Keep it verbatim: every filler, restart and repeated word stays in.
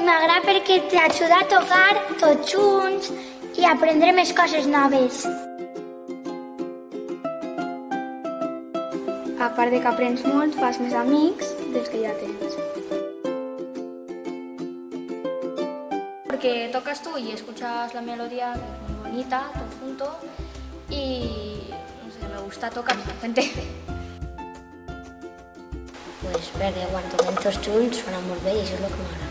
m'agrada perquè t'ajuda a tocar tots junts i aprendre més coses noves. A part de que aprens molt, fas més amics dels que ja tens. Porque tocas tú y escuchas la melodía, que es muy bonita, todo junto, y no sé, me gusta tocar con la gente. Pues perquè quan toquem tots junts sona molt bé i això és el que m'agrada.